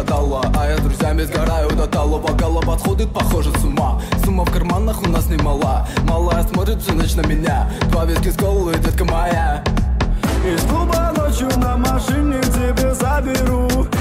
угадала, а я с друзьями сгораю до тала. Бокала подходит, похоже, с ума. Сумма в карманах у нас немала. Малая смотрит всю ночь на меня. Два виски с колой, детка моя. Из клуба ночью на машине к тебе заберу.